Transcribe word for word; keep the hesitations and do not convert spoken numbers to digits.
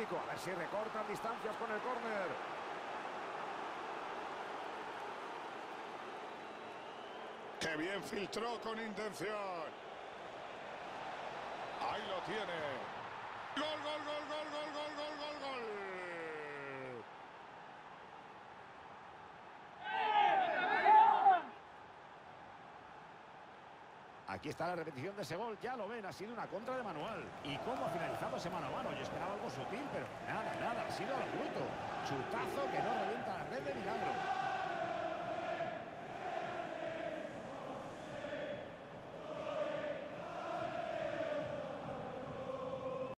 técnico. A ver si recortan distancias con el córner. ¡Qué bien filtró con intención! Ahí lo tiene. ¡Gol, gol, gol, gol, gol, gol, gol, gol, gol! Aquí está la repetición de ese gol. Ya lo ven, ha sido una contra de manual. ¿Y cómo ha finalizado ese mano a mano? Yo esperaba algo sutil, pero nada, nada. Ha sido al bruto. Chutazo que no revienta la red de milagro.